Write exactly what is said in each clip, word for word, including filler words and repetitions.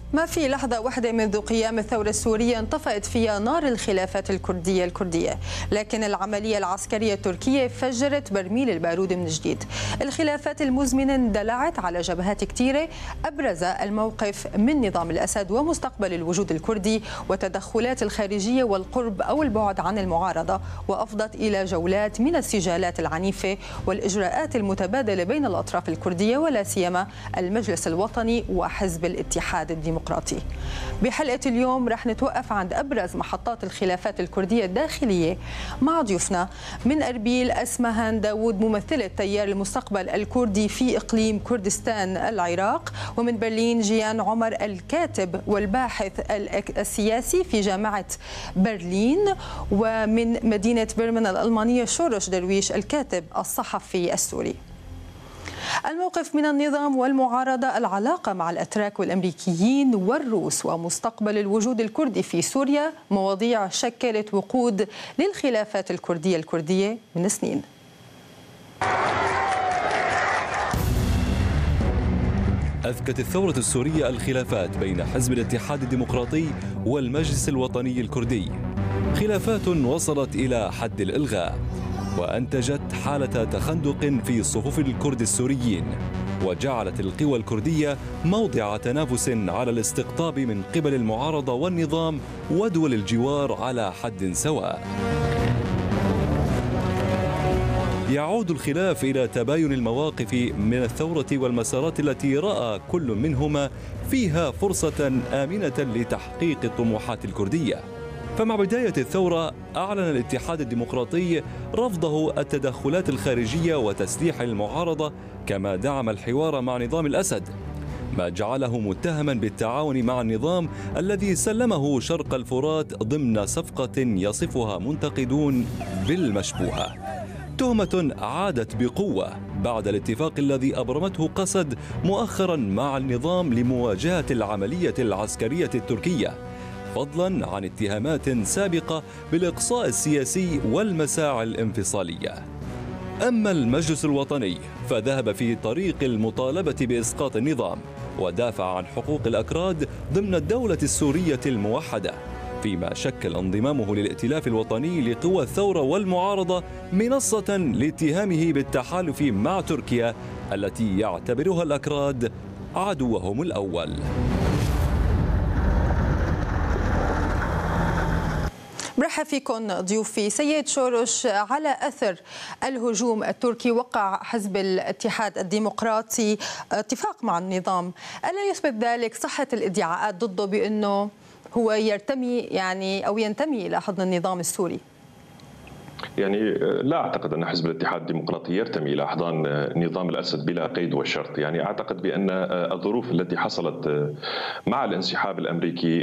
ما في لحظة واحدة منذ قيام الثورة السورية انطفأت فيها نار الخلافات الكردية الكردية، لكن العملية العسكرية التركية فجرت برميل البارود من جديد. الخلافات المزمنة اندلعت على جبهات كثيرة، أبرز الموقف من نظام الأسد ومستقبل الوجود الكردي وتدخلات الخارجية والقرب أو البعد عن المعارضة، وأفضت إلى جولات من السجالات العنيفة والإجراءات المتبادلة بين الأطراف الكردية ولا سيما المجلس الوطني وحزب الاتحاد الديمقراطي. بحلقة اليوم رح نتوقف عند أبرز محطات الخلافات الكردية الداخلية مع ضيوفنا من أربيل أسمهان داود ممثلة تيار المستقبل الكردي في إقليم كردستان العراق، ومن برلين جيان عمر الكاتب والباحث السياسي في جامعة برلين، ومن مدينة برمن الألمانية شورش درويش الكاتب الصحفي السوري. الموقف من النظام والمعارضة، العلاقة مع الأتراك والأمريكيين والروس، ومستقبل الوجود الكردي في سوريا، مواضيع شكلت وقود للخلافات الكردية الكردية من سنين. أذكت الثورة السورية الخلافات بين حزب الاتحاد الديمقراطي والمجلس الوطني الكردي، خلافات وصلت إلى حد الإلغاء، وأنتجت حالة تخندق في صفوف الكرد السوريين، وجعلت القوى الكردية موضع تنافس على الاستقطاب من قبل المعارضة والنظام ودول الجوار على حد سواء. يعود الخلاف إلى تباين المواقف من الثورة والمسارات التي رأى كل منهما فيها فرصة آمنة لتحقيق الطموحات الكردية. فمع بداية الثورة أعلن الاتحاد الديمقراطي رفضه التدخلات الخارجية وتسليح المعارضة، كما دعم الحوار مع نظام الأسد، ما جعله متهما بالتعاون مع النظام الذي سلمه شرق الفرات ضمن صفقة يصفها منتقدون بالمشبوهة، تهمة عادت بقوة بعد الاتفاق الذي أبرمته قسد مؤخرا مع النظام لمواجهة العملية العسكرية التركية، فضلا عن اتهامات سابقة بالإقصاء السياسي والمساعي الانفصالية. أما المجلس الوطني فذهب في طريق المطالبة بإسقاط النظام ودافع عن حقوق الأكراد ضمن الدولة السورية الموحدة، فيما شكل انضمامه للائتلاف الوطني لقوى الثورة والمعارضة منصة لاتهامه بالتحالف مع تركيا التي يعتبرها الأكراد عدوهم الأول. برحب فيكم ضيوفي. سيد شورش، على أثر الهجوم التركي وقع حزب الاتحاد الديمقراطي اتفاق مع النظام، ألا يثبت ذلك صحة الادعاءات ضده بأنه هو يرتمي يعني أو ينتمي إلى حضن النظام السوري؟ يعني لا أعتقد أن حزب الاتحاد الديمقراطي يرتمي إلى أحضان نظام الأسد بلا قيد وشرط. يعني أعتقد بأن الظروف التي حصلت مع الانسحاب الأمريكي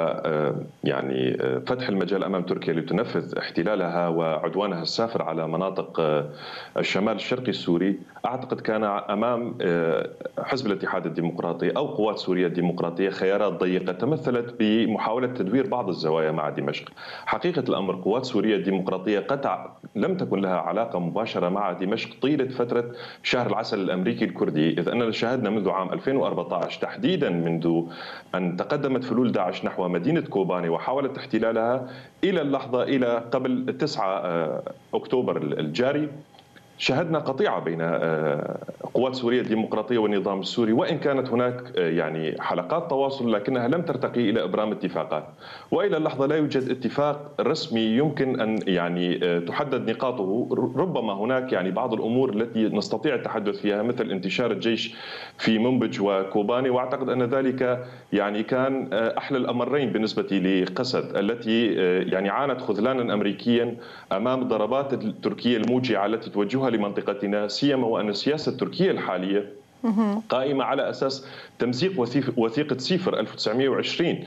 ويعني فتح المجال أمام تركيا لتنفذ احتلالها وعدوانها السافر على مناطق الشمال الشرقي السوري، أعتقد كان أمام حزب الاتحاد الديمقراطي أو قوات سوريا الديمقراطية خيارات ضيقة تمثلت بمحاولة تدوير بعض الزوايا مع دمشق. حقيقة الأمر قوات سوريا الديمقراطية قد لم تكن لها علاقة مباشرة مع دمشق طيلة فترة شهر العسل الأمريكي الكردي، إذ أننا شاهدنا منذ عام ألفين وأربعة عشر تحديدا منذ أن تقدمت فلول داعش نحو مدينة كوباني وحاولت احتلالها إلى اللحظة إلى قبل تسعة أكتوبر الجاري، شهدنا قطيعة بين قوات سوريا الديمقراطية والنظام السوري، وإن كانت هناك يعني حلقات تواصل لكنها لم ترتقي إلى إبرام اتفاقات، وإلى اللحظة لا يوجد اتفاق رسمي يمكن أن يعني تحدد نقاطه. ربما هناك يعني بعض الأمور التي نستطيع التحدث فيها مثل انتشار الجيش في منبج وكوباني، وأعتقد أن ذلك يعني كان أحلى الأمرين بالنسبة لقسد التي يعني عانت خذلانا أمريكيا أمام الضربات التركية الموجعة التي توجهها لمنطقتنا، سيما وأن السياسة التركية الحالية قائمة على أساس تمزيق وثيقة سيفر ألف وتسعمئة وعشرين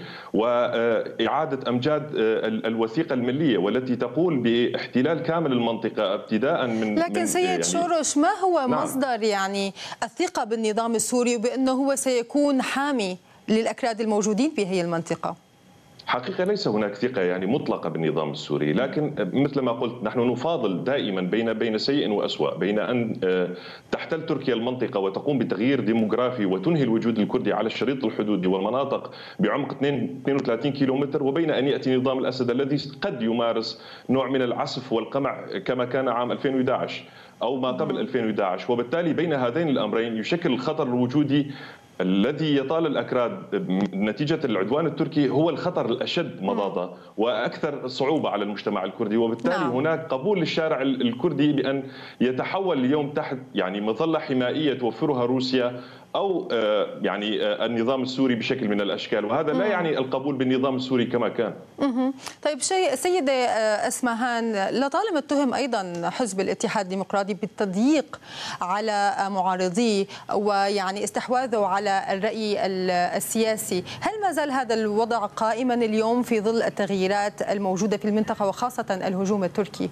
وإعادة أمجاد الوثيقة الملية والتي تقول باحتلال كامل المنطقة ابتداء من لكن من سيد يعني شورش، ما هو نعم. مصدر يعني الثقة بالنظام السوري بأنه هو سيكون حامي للأكراد الموجودين في هذه المنطقة؟ حقيقة ليس هناك ثقة يعني مطلقة بالنظام السوري، لكن مثل ما قلت نحن نفاضل دائما بين بين سيء وأسوأ، بين أن تحتل تركيا المنطقة وتقوم بتغيير ديموغرافي وتنهي الوجود الكردي على الشريط الحدودي والمناطق بعمق اثنين وثلاثين كيلومتر، وبين أن يأتي نظام الأسد الذي قد يمارس نوع من العسف والقمع كما كان عام ألفين وأحد عشر أو ما قبل ألفين وأحد عشر. وبالتالي بين هذين الأمرين يشكل الخطر الوجودي الذي يطال الأكراد نتيجة العدوان التركي هو الخطر الأشد مضاضة وأكثر صعوبة على المجتمع الكردي. وبالتالي نعم. هناك قبول للشارع الكردي بأن يتحول اليوم تحت يعني مظلة حمائية توفرها روسيا أو يعني النظام السوري بشكل من الأشكال، وهذا لا يعني القبول بالنظام السوري كما كان. طيب شيء سيدة أسمهان، لطالما اتهم أيضا حزب الاتحاد الديمقراطي بالتضييق على معارضيه ويعني استحواذه على الرأي السياسي، هل ما زال هذا الوضع قائما اليوم في ظل التغييرات الموجودة في المنطقة وخاصة الهجوم التركي؟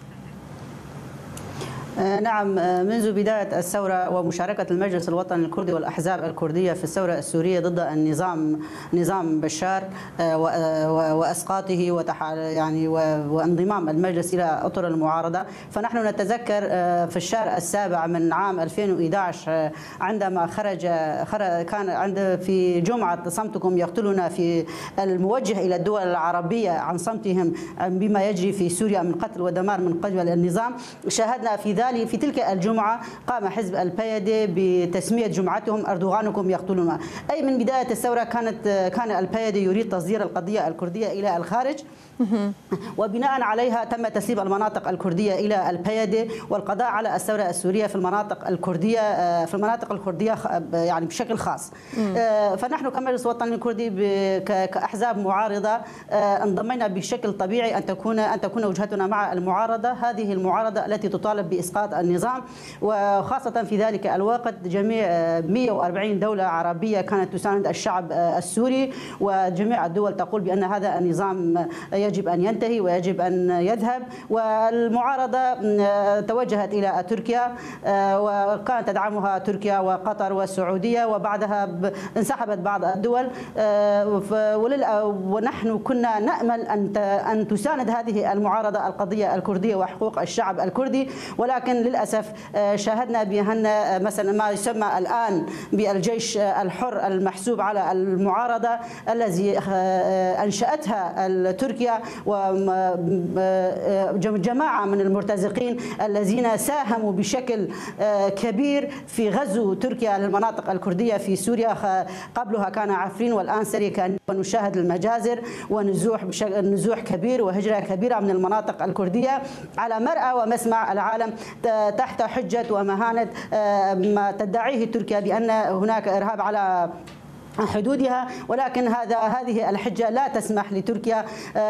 نعم، منذ بداية الثورة ومشاركة المجلس الوطني الكردي والأحزاب الكردية في الثورة السورية ضد النظام نظام بشار وإسقاطه يعني وانضمام المجلس إلى أطر المعارضة، فنحن نتذكر في الشهر السابع من عام ألفين وأحد عشر عندما خرج كان عند في جمعة صمتكم يقتلنا في الموجه إلى الدول العربية عن صمتهم بما يجري في سوريا من قتل ودمار من قبل النظام، شاهدنا في ذلك في تلك الجمعة قام حزب البيدي بتسمية جمعتهم أردوغانكم يقتلنا. أي من بداية الثورة كانت كان البيدي يريد تصدير القضية الكردية إلى الخارج، وبناء عليها تم تسليم المناطق الكردية إلى البيدي والقضاء على الثورة السورية في المناطق الكردية في المناطق الكردية يعني بشكل خاص. فنحن كمجلس وطني الكردي كأحزاب معارضة انضمينا بشكل طبيعي أن تكون أن تكون وجهتنا مع المعارضة، هذه المعارضة التي تطالب بإسقاط النظام، وخاصة في ذلك الوقت جميع مئة وأربعين دولة عربية كانت تساند الشعب السوري، وجميع الدول تقول بأن هذا النظام يجب أن ينتهي ويجب أن يذهب. والمعارضة توجهت إلى تركيا وكانت تدعمها تركيا وقطر والسعودية، وبعدها انسحبت بعض الدول، ونحن كنا نأمل أن أن تساند هذه المعارضة القضية الكردية وحقوق الشعب الكردي، ولكن للأسف شاهدنا بأن مثلا ما يسمى الآن بالجيش الحر المحسوب على المعارضة الذي أنشأتها تركيا وجماعة من المرتزقين الذين ساهموا بشكل كبير في غزو تركيا للمناطق الكردية في سوريا. قبلها كان عفرين والآن سري، كان ونشاهد المجازر ونزوح نزوح كبير وهجرة كبيرة من المناطق الكردية على مرأى ومسمع العالم تحت حجة ومهانة ما تدعيه تركيا بأن هناك إرهاب على حدودها، ولكن هذا هذه الحجة لا تسمح لتركيا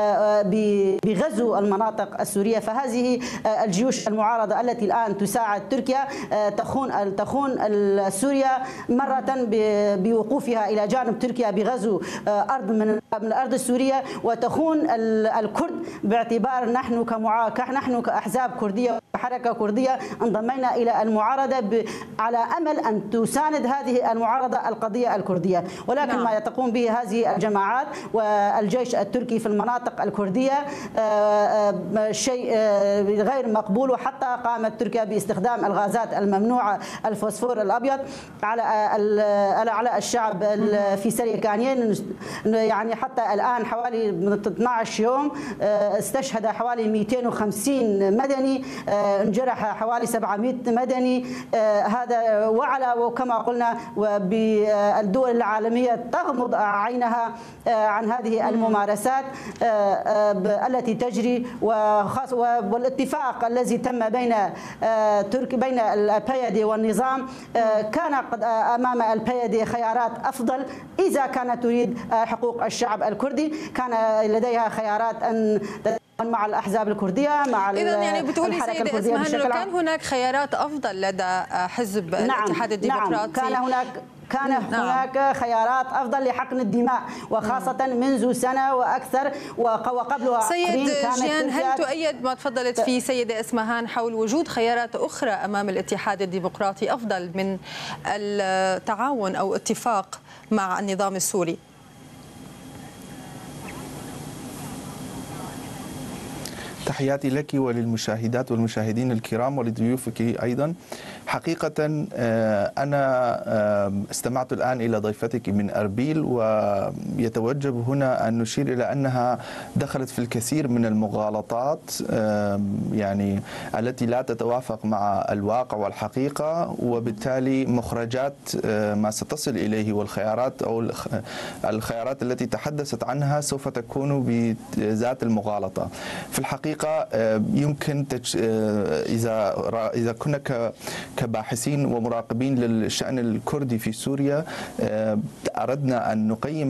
بغزو المناطق السورية. فهذه الجيوش المعارضة التي الآن تساعد تركيا تخون تخون سوريا مرة بوقوفها إلى جانب تركيا بغزو أرض من الأرض السورية، وتخون الكرد باعتبار نحن كمعا نحن كأحزاب كردية وحركة كردية انضمينا إلى المعارضة على أمل أن تساند هذه المعارضة القضية الكردية، ولكن نعم. ما تقوم به هذه الجماعات والجيش التركي في المناطق الكردية شيء غير مقبول، وحتى قامت تركيا باستخدام الغازات الممنوعة الفوسفور الأبيض على على الشعب في سريكانيين. يعني حتى الآن حوالي اثنعش يوم استشهد حوالي مئتين وخمسين مدني، انجرح حوالي سبعمئة مدني. هذا وعلى وكما قلنا بالدول العالمية تغمض عينها عن هذه الممارسات التي تجري، والاتفاق الذي تم بين ترك بين البيدي والنظام كان قد امام البيدي خيارات افضل اذا كانت تريد حقوق الشعب الكردي، كان لديها خيارات ان مع الاحزاب الكرديه مع إذن يعني بتقولي سيدة اسمهان انه كان هناك خيارات افضل لدى حزب نعم الاتحاد الديمقراطي. نعم كان هناك كان نعم. هناك خيارات أفضل لحقن الدماء، وخاصة منذ سنة وأكثر وقبلها. سيد جيان، هل تؤيد ما تفضلت فيه سيدة اسمهان حول وجود خيارات أخرى أمام الاتحاد الديمقراطي أفضل من التعاون أو اتفاق مع النظام السوري؟ تحياتي لك وللمشاهدات والمشاهدين الكرام ولضيوفك أيضا. حقيقة أنا استمعت الآن إلى ضيفتك من أربيل، ويتوجب هنا أن نشير إلى أنها دخلت في الكثير من المغالطات يعني التي لا تتوافق مع الواقع والحقيقة، وبالتالي مخرجات ما ستصل إليه والخيارات أو الخيارات التي تحدثت عنها سوف تكون بذات المغالطة. في الحقيقة يمكن تج... إذا إذا كنا كباحثين ومراقبين للشأن الكردي في سوريا أردنا أن نقيم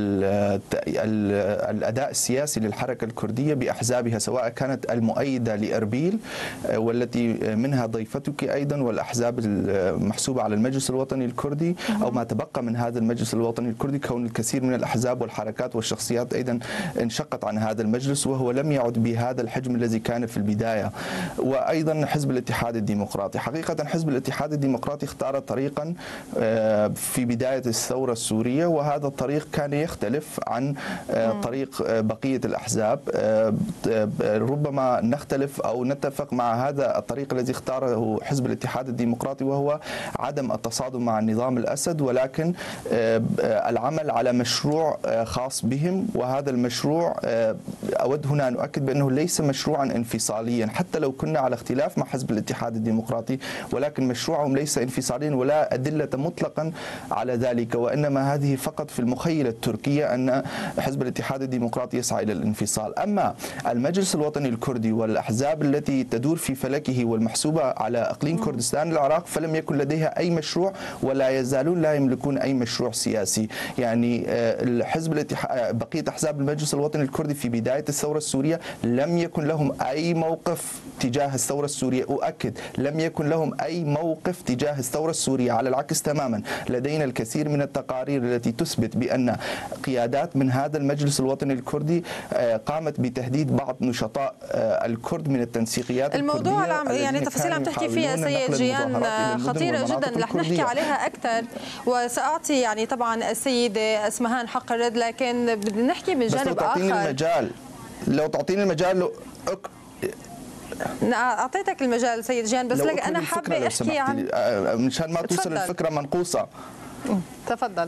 الأداء السياسي للحركة الكردية بأحزابها، سواء كانت المؤيدة لأربيل والتي منها ضيفتك أيضا والأحزاب المحسوبة على المجلس الوطني الكردي، أو ما تبقى من هذا المجلس الوطني الكردي، كون الكثير من الأحزاب والحركات والشخصيات أيضا انشقت عن هذا المجلس وهو لم يعد بهذا الحجم الذي كان في البداية. وأيضا حزب الاتحاد الديمقراطي، حقيقة حزب الاتحاد الديمقراطي اختار طريقا في بداية الثورة السورية، وهذا الطريق كان يختلف عن طريق بقية الأحزاب. ربما نختلف أو نتفق مع هذا الطريق الذي اختاره حزب الاتحاد الديمقراطي، وهو عدم التصادم مع النظام الأسد، ولكن العمل على مشروع خاص بهم. وهذا المشروع أود هنا أن أؤكد بأنه ليس مشروعا انفصاليا، حتى لو كنا على اختلاف مع حزب الاتحاد الديمقراطي، ولكن مشروعهم ليس انفصاليا ولا أدلة مطلقا على ذلك، وإنما هذه فقط في المخيلة التركية أن حزب الاتحاد الديمقراطي يسعى إلى الانفصال. أما المجلس الوطني الكردي والأحزاب التي تدور في فلكه والمحسوبة على إقليم كردستان العراق فلم يكن لديها أي مشروع ولا يزالون لا يملكون أي مشروع سياسي. يعني الحزب الاتحاد بقية أحزاب المجلس الوطني الكردي في بداية الثورة السورية لم يكن لهم أي موقف تجاه الثورة السورية، أؤكد لم يكن لهم أي موقف تجاه الثورة السورية، على العكس تماما. لدينا الكثير من التقارير التي تثبت بأن قيادات من هذا المجلس الوطني الكردي قامت بتهديد بعض نشطاء الكرد من التنسيقيات الموضوع الكردية. يعني تفاصيل عم تحكي فيها سيد جيان خطيرة جدا، رح نحكي عليها أكثر، وسأعطي يعني طبعا السيدة اسمهان حق الرد، لكن بدنا نحكي من جانب آخر. بس لو تعطيني المجال لو تعطيني المجال لو أك... أعطيتك المجال سيد جيان، بس لك أنا حابة أحكي عن مشان ما توصل الفكرة منقوصة. تفضل.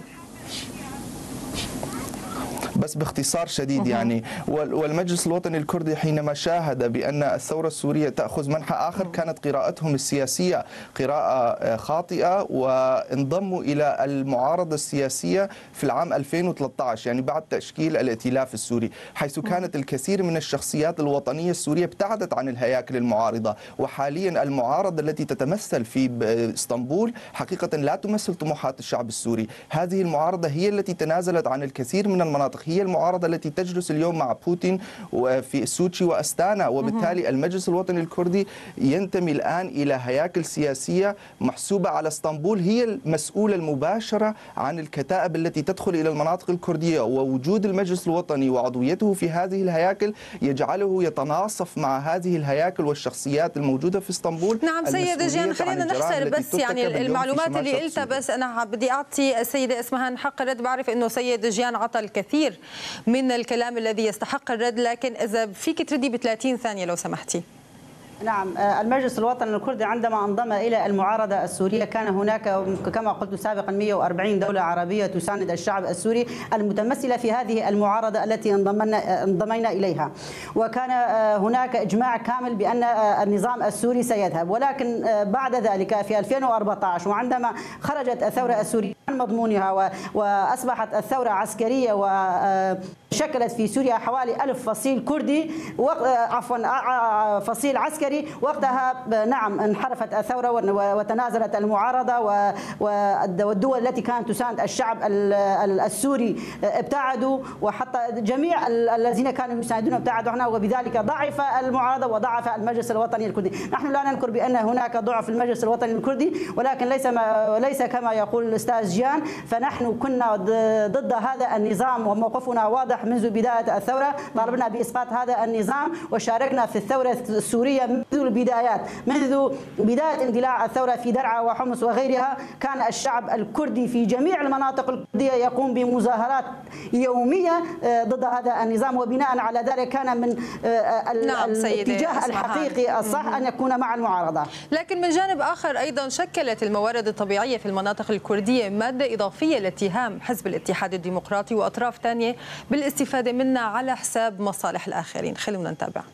بس باختصار شديد يعني، والمجلس الوطني الكردي حينما شاهد بأن الثورة السورية تأخذ منحى آخر كانت قراءتهم السياسية قراءة خاطئة، وانضموا إلى المعارضة السياسية في العام ألفين وثلاثة عشر، يعني بعد تشكيل الائتلاف السوري، حيث كانت الكثير من الشخصيات الوطنية السورية ابتعدت عن الهياكل المعارضة. وحاليا المعارضة التي تتمثل في اسطنبول حقيقة لا تمثل طموحات الشعب السوري. هذه المعارضة هي التي تنازلت عن الكثير من المناطق، هي المعارضة التي تجلس اليوم مع بوتين في سوتشي وأستانا. وبالتالي المجلس الوطني الكردي ينتمي الآن إلى هياكل سياسية محسوبة على اسطنبول، هي المسؤولة المباشرة عن الكتائب التي تدخل إلى المناطق الكردية، ووجود المجلس الوطني وعضويته في هذه الهياكل يجعله يتناصف مع هذه الهياكل والشخصيات الموجودة في اسطنبول. نعم سيد جيان، خلينا نحصر بس يعني المعلومات اللي قلتها، بس أنا بدي أعطي السيدة اسمهان حق الرد. بعرف إنه سيد جيان عطى الكثير من الكلام الذي يستحق الرد، لكن إذا فيك تردي ب ثلاثين ثانية لو سمحتي. نعم، المجلس الوطني الكردي عندما انضم إلى المعارضة السورية كان هناك كما قلت سابقا مئة وأربعين دولة عربية تساند الشعب السوري المتمثلة في هذه المعارضة التي انضمنا انضمينا إليها، وكان هناك إجماع كامل بأن النظام السوري سيذهب. ولكن بعد ذلك في ألفين وأربعة عشر وعندما خرجت الثورة السورية عن مضمونها وأصبحت الثورة عسكرية وشكلت في سوريا حوالي ألف فصيل كردي عفوا فصيل عسكري، وقتها نعم انحرفت الثورة وتنازلت المعارضة، والدول التي كانت تساند الشعب السوري ابتعدوا، وحتى جميع الذين كانوا يساندون ابتعدوا عنها، وبذلك ضعف المعارضة وضعف المجلس الوطني الكردي. نحن لا ننكر بأن هناك ضعف في المجلس الوطني الكردي، ولكن ليس ليس كما يقول الأستاذ جيان، فنحن كنا ضد هذا النظام وموقفنا واضح واضح منذ بداية الثورة، طالبنا بإسقاط هذا النظام وشاركنا في الثورة السورية منذ البدايات، منذ بداية اندلاع الثورة في درعا وحمص وغيرها. كان الشعب الكردي في جميع المناطق الكردية يقوم بمظاهرات يومية ضد هذا النظام، وبناء على ذلك كان من نعم الاتجاه الحقيقي الصح أن يكون مع المعارضة. لكن من جانب آخر أيضا شكلت الموارد الطبيعية في المناطق الكردية مادة إضافية لاتهام حزب الاتحاد الديمقراطي وأطراف ثانية بالاستفادة منها على حساب مصالح الآخرين. خلونا نتابع.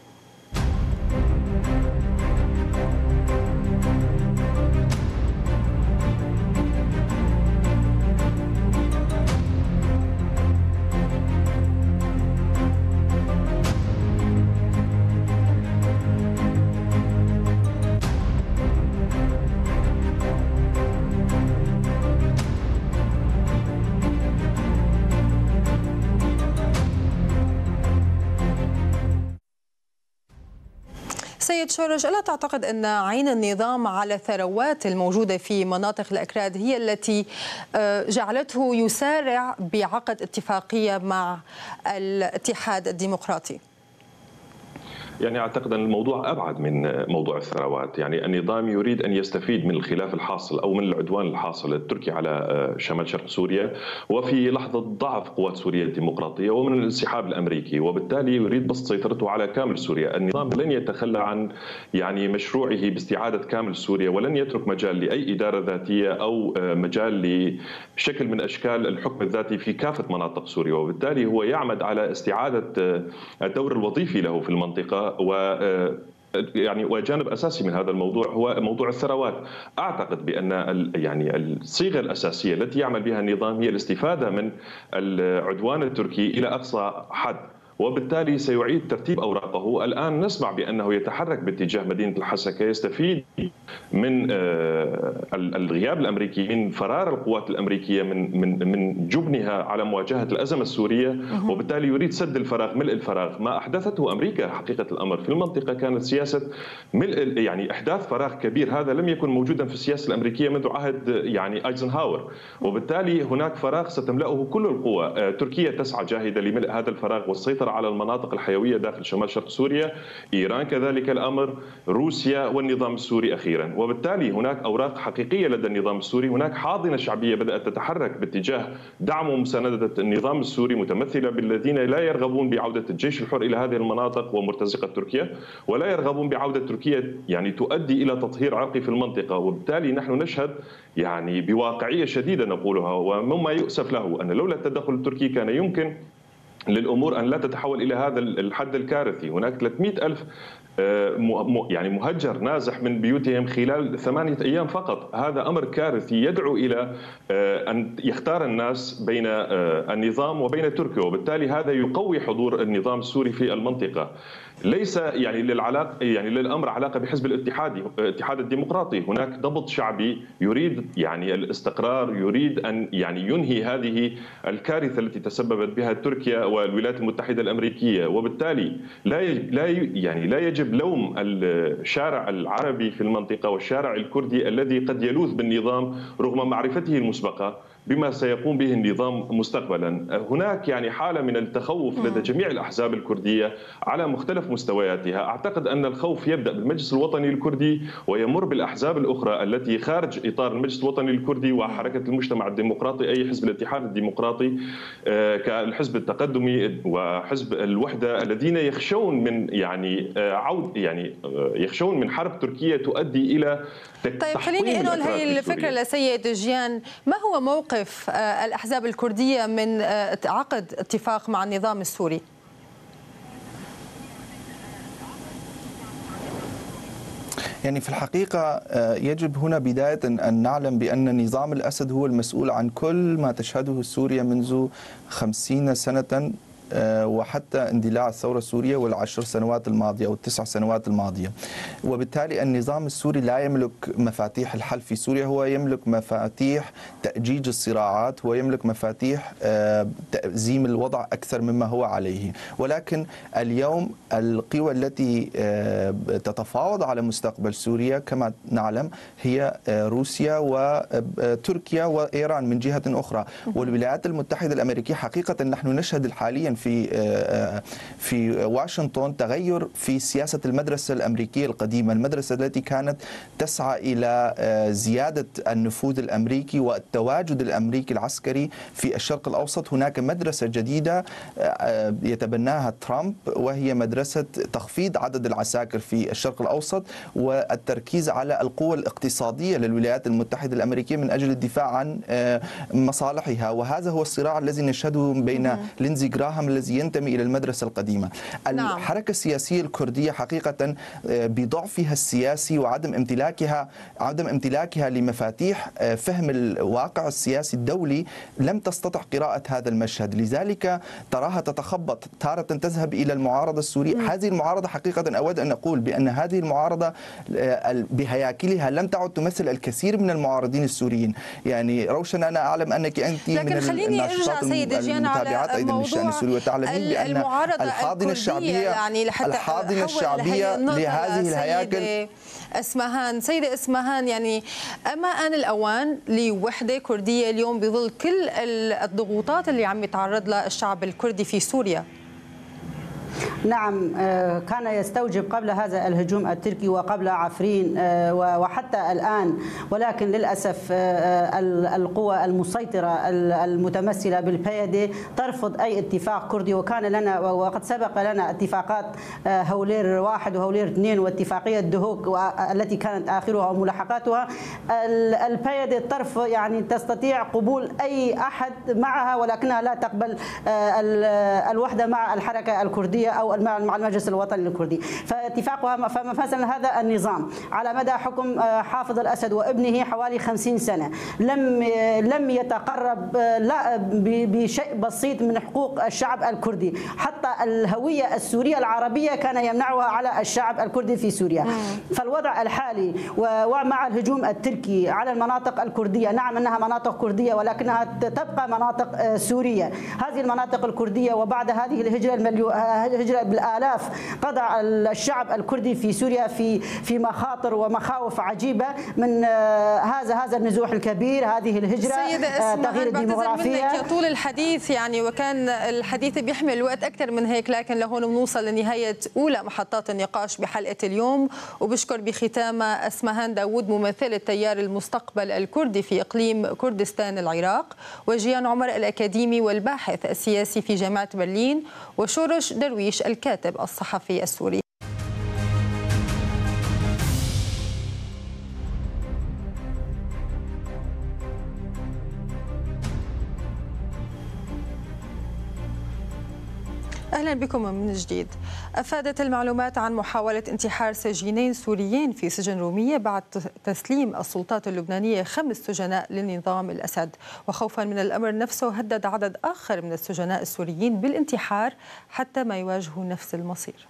سيد شورش، ألا تعتقد أن عين النظام على الثروات الموجودة في مناطق الأكراد هي التي جعلته يسارع بعقد اتفاقية مع الاتحاد الديمقراطي؟ يعني أعتقد أن الموضوع أبعد من موضوع الثروات. يعني النظام يريد أن يستفيد من الخلاف الحاصل أو من العدوان الحاصل التركي على شمال شرق سوريا وفي لحظة ضعف قوات سوريا الديمقراطية ومن الانسحاب الأمريكي، وبالتالي يريد بسط سيطرته على كامل سوريا. النظام لن يتخلى عن يعني مشروعه باستعادة كامل سوريا، ولن يترك مجال لأي إدارة ذاتية أو مجال لشكل من أشكال الحكم الذاتي في كافة مناطق سوريا، وبالتالي هو يعمد على استعادة الدور الوظيفي له في المنطقة. و يعني وجانب اساسي من هذا الموضوع هو موضوع الثروات. اعتقد بان يعني الصيغه الاساسيه التي يعمل بها النظام هي الاستفاده من العدوان التركي الى اقصى حد، وبالتالي سيعيد ترتيب أوراقه. الآن نسمع بأنه يتحرك باتجاه مدينة الحسكة، يستفيد من الغياب الأمريكي، من فرار القوات الأمريكية، من من من جبنها على مواجهة الأزمة السورية، وبالتالي يريد سد الفراغ، ملء الفراغ. ما أحدثته أمريكا حقيقة الأمر في المنطقة كانت سياسة ملء، يعني إحداث فراغ كبير. هذا لم يكن موجودا في السياسة الأمريكية منذ عهد يعني أيزنهاور، وبالتالي هناك فراغ ستملأه كل القوى. تركيا تسعى جاهدة لملء هذا الفراغ والسيطرة على المناطق الحيوية داخل شمال شرق سوريا، إيران كذلك الأمر، روسيا والنظام السوري أخيرا. وبالتالي هناك أوراق حقيقية لدى النظام السوري، هناك حاضنة شعبية بدأت تتحرك باتجاه دعم ومساندة النظام السوري، متمثلة بالذين لا يرغبون بعودة الجيش الحر إلى هذه المناطق ومرتزقة تركيا، ولا يرغبون بعودة تركيا يعني تؤدي إلى تطهير عرقي في المنطقة. وبالتالي نحن نشهد يعني بواقعية شديدة نقولها، ومما يؤسف له أن لولا التدخل التركي كان يمكن للأمور أن لا تتحول إلى هذا الحد الكارثي. هناك ثلاثمئة ألف يعني مهجر نازح من بيوتهم خلال ثمانية أيام فقط. هذا أمر كارثي يدعو إلى أن يختار الناس بين النظام وبين تركيا، وبالتالي هذا يقوي حضور النظام السوري في المنطقة. ليس يعني للعلاقة يعني للأمر علاقة بحزب الاتحاد الاتحاد الديمقراطي. هناك ضبط شعبي يريد يعني الاستقرار، يريد أن يعني ينهي هذه الكارثة التي تسببت بها تركيا والولايات المتحدة الأمريكية. وبالتالي لا لا يعني لا يجب لوم الشارع العربي في المنطقة والشارع الكردي الذي قد يلوذ بالنظام رغم معرفته المسبقة بما سيقوم به النظام مستقبلا. هناك يعني حالة من التخوف لدى جميع الأحزاب الكردية على مختلف مستوياتها. أعتقد أن الخوف يبدأ بالمجلس الوطني الكردي ويمر بالأحزاب الأخرى التي خارج إطار المجلس الوطني الكردي وحركة المجتمع الديمقراطي، أي حزب الاتحاد الديمقراطي كالحزب التقدمي وحزب الوحدة، الذين يخشون من يعني عود يعني يخشون من حرب تركيا تؤدي إلى. طيب خليني انقل هي الفكره لسيد جيان، ما هو موقف الاحزاب الكرديه من عقد اتفاق مع النظام السوري؟ يعني في الحقيقة يجب هنا بداية أن نعلم بأن نظام الأسد هو المسؤول عن كل ما تشهده سوريا منذ خمسين سنة وحتى اندلاع الثورة السورية والعشر سنوات الماضية أو التسع سنوات الماضية. وبالتالي النظام السوري لا يملك مفاتيح الحل في سوريا، هو يملك مفاتيح تأجيج الصراعات، هو يملك مفاتيح تأزيم الوضع أكثر مما هو عليه. ولكن اليوم القوى التي تتفاوض على مستقبل سوريا كما نعلم هي روسيا وتركيا وإيران من جهة أخرى. والولايات المتحدة الأمريكية حقيقة نحن نشهد حاليا في في واشنطن تغير في سياسة المدرسة الأمريكية القديمة، المدرسة التي كانت تسعى إلى زيادة النفوذ الأمريكي والتواجد الأمريكي العسكري في الشرق الأوسط. هناك مدرسة جديدة يتبناها ترامب وهي مدرسة تخفيض عدد العساكر في الشرق الأوسط والتركيز على القوة الاقتصادية للولايات المتحدة الأمريكية من أجل الدفاع عن مصالحها. وهذا هو الصراع الذي نشهده بين لينزي جراهام الذي ينتمي إلى المدرسة القديمة. نعم. الحركة السياسية الكردية حقيقة بضعفها السياسي وعدم امتلاكها عدم امتلاكها لمفاتيح فهم الواقع السياسي الدولي لم تستطع قراءة هذا المشهد، لذلك تراها تتخبط، تارة تذهب إلى المعارضة السورية. م. هذه المعارضة حقيقة أود أن أقول بأن هذه المعارضة بهياكلها لم تعد تمثل الكثير من المعارضين السوريين. يعني روشن أنا أعلم أنك أنت من الناشطات المتابعات أيضا للشأن السوري وتعلمين بأن الحاضنة الشعبية يعني الحاضنة الشعبية لهذه الهياكل. اسمهان سيدة اسمهان، يعني أما آن الأوان لوحدة كردية اليوم بظل كل الضغوطات اللي عم يتعرض لها الشعب الكردي في سوريا؟ نعم، كان يستوجب قبل هذا الهجوم التركي وقبل عفرين وحتى الآن، ولكن للأسف القوى المسيطرة المتمثلة بالبيادة ترفض أي اتفاق كردي. وكان لنا وقد سبق لنا اتفاقات هولير واحد وهولير اثنين واتفاقية دهوك التي كانت آخرها وملاحقاتها. البيادة ترفض، يعني تستطيع قبول أي أحد معها ولكنها لا تقبل الوحدة مع الحركة الكردية أو مع المجلس الوطني الكردي. فاتفاقها فمثلا هذا النظام على مدى حكم حافظ الأسد وابنه حوالي خمسين سنة لم لم يتقرب لا بشيء بسيط من حقوق الشعب الكردي، حتى الهوية السورية العربية كان يمنعها على الشعب الكردي في سوريا. فالوضع الحالي ومع الهجوم التركي على المناطق الكردية، نعم أنها مناطق كردية ولكنها تبقى مناطق سورية. هذه المناطق الكردية وبعد هذه الهجرة المليو هجرة بالآلاف تضع الشعب الكردي في سوريا في في مخاطر ومخاوف عجيبة من هذا هذا النزوح الكبير، هذه الهجرة، تغيير الديموغرافية. طول الحديث يعني وكان الحديث بيحمل وقت أكثر من هيك، لكن لهون بنوصل لنهاية أولى محطات النقاش بحلقة اليوم. وبشكر بختامها اسمهان داوود ممثلة تيار المستقبل الكردي في إقليم كردستان العراق، وجيان عمر الأكاديمي والباحث السياسي في جامعة برلين، وشورش درويش الكاتب الصحفي السوري. أهلا بكم من جديد. أفادت المعلومات عن محاولة انتحار سجينين سوريين في سجن رومية بعد تسليم السلطات اللبنانية خمس سجناء للنظام الأسد، وخوفا من الأمر نفسه هدد عدد آخر من السجناء السوريين بالانتحار حتى ما يواجهوا نفس المصير.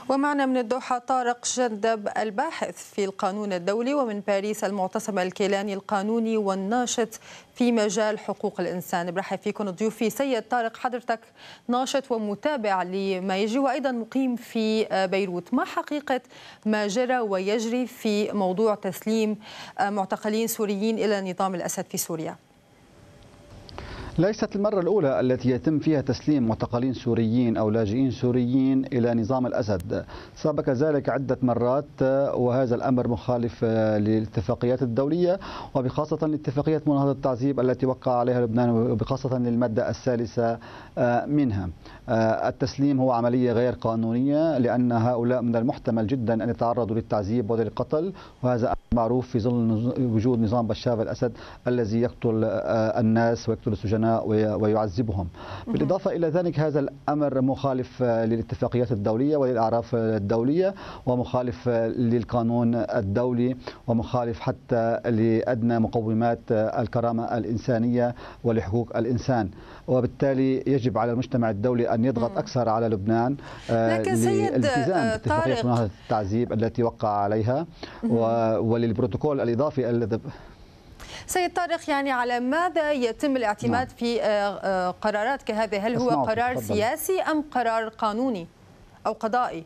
ومعنا من الدوحة طارق جندب الباحث في القانون الدولي، ومن باريس المعتصم الكيلاني القانوني والناشط في مجال حقوق الإنسان. برحب فيكم ضيوفي. سيد طارق، حضرتك ناشط ومتابع لما يجري وأيضا مقيم في بيروت، ما حقيقة ما جرى ويجري في موضوع تسليم معتقلين سوريين إلى نظام الأسد في سوريا؟ ليست المرة الأولى التي يتم فيها تسليم معتقلين سوريين أو لاجئين سوريين إلى نظام الأسد، سبق ذلك عدة مرات، وهذا الأمر مخالف للاتفاقيات الدولية وبخاصة لاتفاقية مناهضة التعذيب التي وقع عليها لبنان، وبخاصة للمادة الثالثة منها. التسليم هو عملية غير قانونية لأن هؤلاء من المحتمل جدا أن يتعرضوا للتعذيب وللقتل، وهذا معروف في ظل وجود نظام بشار الأسد الذي يقتل الناس ويقتل السجناء ويعذبهم. بالإضافة إلى ذلك هذا الأمر مخالف للاتفاقيات الدولية وللأعراف الدولية، ومخالف للقانون الدولي، ومخالف حتى لأدنى مقومات الكرامة الإنسانية ولحقوق الإنسان. وبالتالي يجب على المجتمع الدولي أن يضغط أكثر على لبنان للالتزام باتفاقية مناهضة التعذيب التي وقع عليها وللبروتوكول الإضافي الذي. سيد طارق، يعني على ماذا يتم الاعتماد في قرارات كهذه؟ هل هو قرار سياسي أم قرار قانوني أو قضائي؟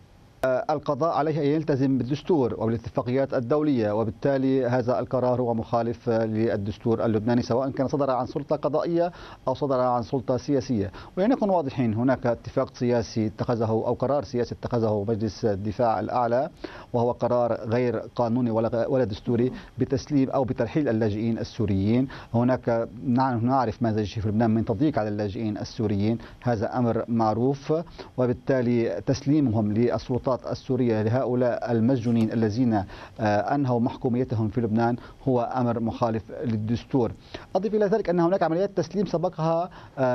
القضاء عليه أن يلتزم بالدستور وبالاتفاقيات الدولية، وبالتالي هذا القرار هو مخالف للدستور اللبناني سواء كان صدر عن سلطة قضائية أو صدر عن سلطة سياسية. ولنكن واضحين، هناك اتفاق سياسي اتخذه أو قرار سياسي اتخذه مجلس الدفاع الأعلى، وهو قرار غير قانوني ولا دستوري بتسليم أو بترحيل اللاجئين السوريين. هناك نعرف ماذا يجري في لبنان من تضييق على اللاجئين السوريين، هذا أمر معروف، وبالتالي تسليمهم للسلطات السورية لهؤلاء المسجونين الذين أنهوا محكوميتهم في لبنان هو أمر مخالف للدستور. أضيف إلى ذلك أن هناك عمليات تسليم سبقها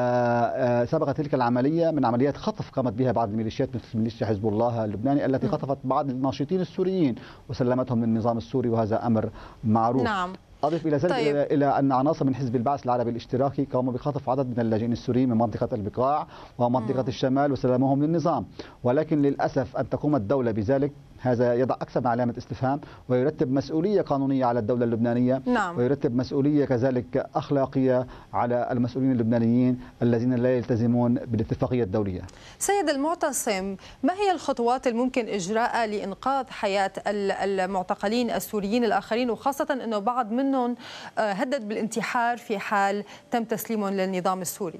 سبقت تلك العملية من عمليات خطف قامت بها بعض الميليشيات مثل ميليشيا حزب الله اللبناني التي خطفت بعض الناشطين السوريين وسلمتهم للنظام السوري، وهذا أمر معروف. نعم. أضيف إلى ذلك طيب. إلى أن عناصر من حزب البعث العربي الاشتراكي قاموا بخطف عدد من اللاجئين السوريين من منطقة البقاع ومنطقة مم. الشمال وسلموهم للنظام، ولكن للأسف أن تقوم الدولة بذلك هذا يضع أكثر من علامة استفهام، ويرتب مسؤولية قانونية على الدولة اللبنانية. نعم. ويرتب مسؤولية كذلك أخلاقية على المسؤولين اللبنانيين الذين لا يلتزمون بالاتفاقية الدولية. سيد المعتصم، ما هي الخطوات الممكن إجراءها لإنقاذ حياة المعتقلين السوريين الآخرين، وخاصة أنه بعض منهم هدد بالانتحار في حال تم تسليمهم للنظام السوري؟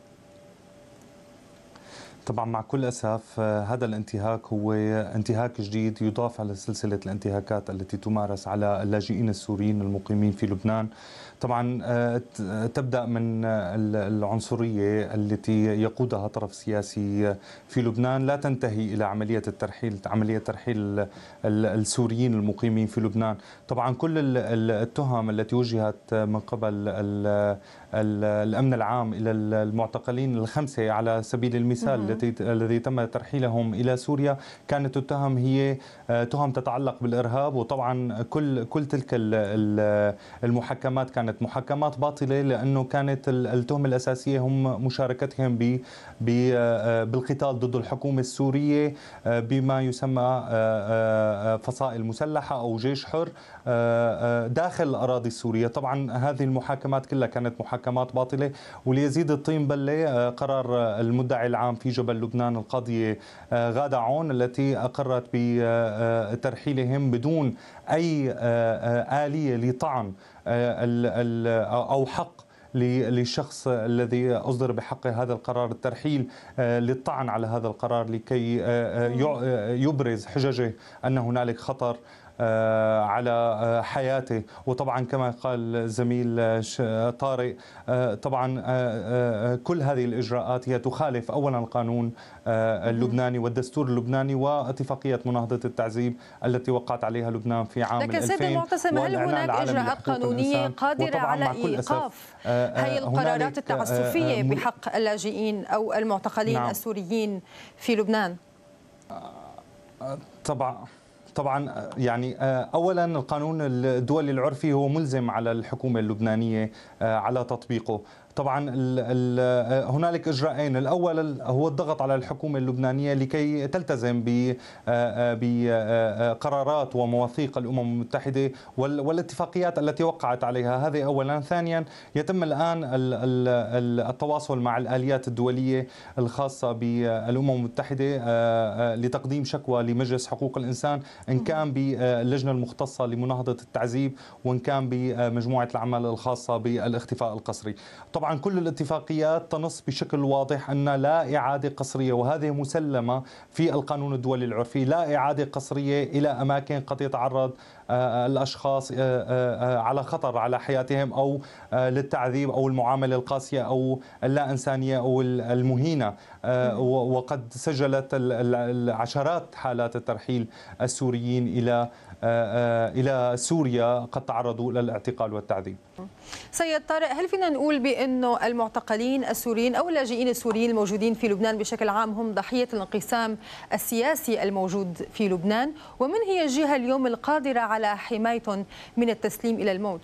طبعا مع كل أسف هذا الانتهاك هو انتهاك جديد يضاف على سلسلة الانتهاكات التي تمارس على اللاجئين السوريين المقيمين في لبنان. طبعا تبدأ من العنصرية التي يقودها طرف سياسي في لبنان، لا تنتهي إلى عملية الترحيل عملية ترحيل السوريين المقيمين في لبنان. طبعا كل التهم التي وجهت من قبل الأمن العام إلى المعتقلين الخمسة على سبيل المثال التي الذي تم ترحيلهم إلى سوريا كانت التهم هي تهم تتعلق بالإرهاب، وطبعا كل كل تلك المحاكمات كانت محاكمات باطلة، لأنه كانت التهم الأساسية هم مشاركتهم بالقتال ضد الحكومة السورية بما يسمى فصائل مسلحة أو جيش حر داخل الأراضي السورية. طبعا هذه المحاكمات كلها كانت محاكمات باطلة. وليزيد الطين بلة قرار المدعي العام في جبل لبنان القاضية غادة عون التي أقرت بترحيلهم بدون أي آلية لطعن أو حق للشخص الذي أصدر بحقه هذا القرار الترحيل للطعن على هذا القرار لكي يبرز حججه أن هنالك خطر على حياته. وطبعا كما قال الزميل طارق، طبعا كل هذه الإجراءات هي تخالف أولا القانون اللبناني والدستور اللبناني واتفاقية مناهضة التعذيب التي وقعت عليها لبنان في عام لكن سيد المعتصم، هل هناك إجراءات قانونية قادرة على إيقاف هذه القرارات التعسفية بحق اللاجئين أو المعتقلين نعم. السوريين في لبنان؟ طبعا طبعا يعني اولا القانون الدولي العرفي هو ملزم على الحكومه اللبنانيه على تطبيقه. طبعا ال ال هنالك إجراءين، الأول هو الضغط على الحكومة اللبنانية لكي تلتزم بقرارات ومواثيق الأمم المتحدة والاتفاقيات التي وقعت عليها، هذه أولا. ثانيا يتم الآن التواصل مع الآليات الدولية الخاصة بالأمم المتحدة لتقديم شكوى لمجلس حقوق الإنسان، إن كان باللجنة المختصة لمناهضة التعذيب وإن كان بمجموعة العمل الخاصة بالاختفاء القسري. طبعا كل الاتفاقيات تنص بشكل واضح أن لا إعادة قسرية، وهذه مسلمة في القانون الدولي العرفي، لا إعادة قسرية إلى أماكن قد يتعرض الأشخاص على خطر على حياتهم أو للتعذيب أو المعاملة القاسية أو اللا إنسانية أو المهينة. وقد سجلت العشرات حالات الترحيل السوريين إلى إلى سوريا قد تعرضوا للاعتقال والتعذيب. سيد طارق، هل فينا نقول بأنه المعتقلين السوريين أو اللاجئين السوريين الموجودين في لبنان بشكل عام هم ضحية الانقسام السياسي الموجود في لبنان؟ ومن هي الجهة اليوم القادرة على حمايتهم من التسليم إلى الموت؟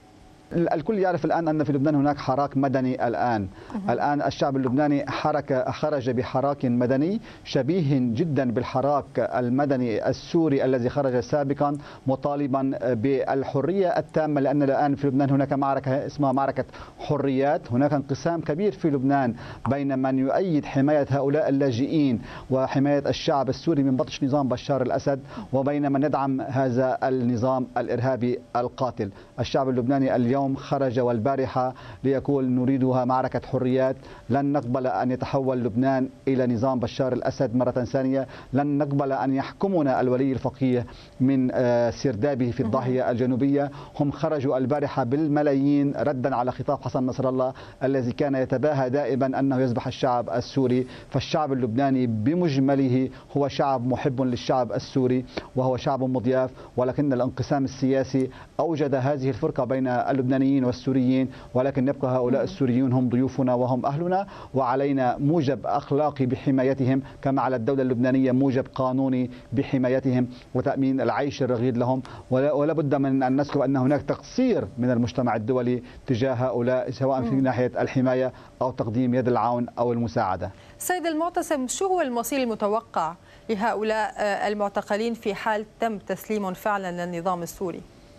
الكل يعرف الآن أن في لبنان هناك حراك مدني الآن. الآن الشعب اللبناني حركة خرج بحراك مدني شبيه جدا بالحراك المدني السوري الذي خرج سابقا مطالبا بالحرية التامة، لأن الآن في لبنان هناك معركة اسمها معركة حريات. هناك انقسام كبير في لبنان بين من يؤيد حماية هؤلاء اللاجئين وحماية الشعب السوري من بطش نظام بشار الأسد، وبين من يدعم هذا النظام الإرهابي القاتل. الشعب اللبناني اليوم خرج والبارحة ليقول نريدها معركة حريات، لن نقبل أن يتحول لبنان إلى نظام بشار الأسد مرة ثانية، لن نقبل أن يحكمنا الولي الفقيه من سردابه في الضاحية الجنوبية. هم خرجوا البارحة بالملايين ردا على خطاب حسن نصر الله الذي كان يتباهى دائما أنه يذبح الشعب السوري. فالشعب اللبناني بمجمله هو شعب محب للشعب السوري وهو شعب مضياف، ولكن الانقسام السياسي أوجد هذه الفرقة بين اللبنانيين والسوريين، ولكن يبقى هؤلاء السوريون هم ضيوفنا وهم أهلنا، وعلينا موجب أخلاقي بحمايتهم كما على الدولة اللبنانية موجب قانوني بحمايتهم وتأمين العيش الرغيد لهم. ولا بد من أن نذكر أن هناك تقصير من المجتمع الدولي تجاه هؤلاء سواء في ناحية الحماية أو تقديم يد العون أو المساعدة. سيد المعتصم، شو هو المصير المتوقع لهؤلاء المعتقلين في حال تم تسليمهم فعلا للنظام السوري؟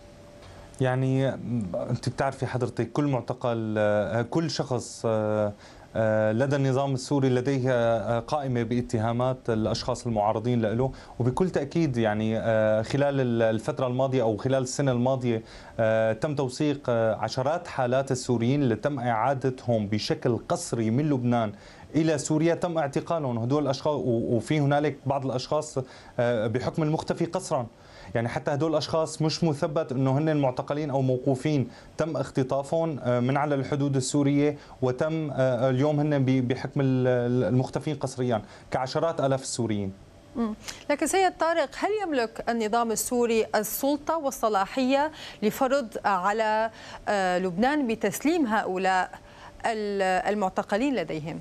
يعني أنت بتعرفي حضرتك كل معتقل، كل شخص لدى النظام السوري لديه قائمة باتهامات الأشخاص المعارضين له، وبكل تأكيد يعني خلال الفترة الماضية أو خلال السنة الماضية تم توثيق عشرات حالات السوريين اللي تم إعادتهم بشكل قسري من لبنان إلى سوريا، تم اعتقالهم هدول الأشخاص، وفي هنالك بعض الأشخاص بحكم المختفي قسرا. يعني حتى هدول الأشخاص مش مثبت أنه هن معتقلين أو موقوفين، تم اختطافهم من على الحدود السورية وتم اليوم هن بحكم المختفين قسريا كعشرات آلاف السوريين. لكن سيد طارق، هل يملك النظام السوري السلطة والصلاحية لفرض على لبنان بتسليم هؤلاء المعتقلين لديهم؟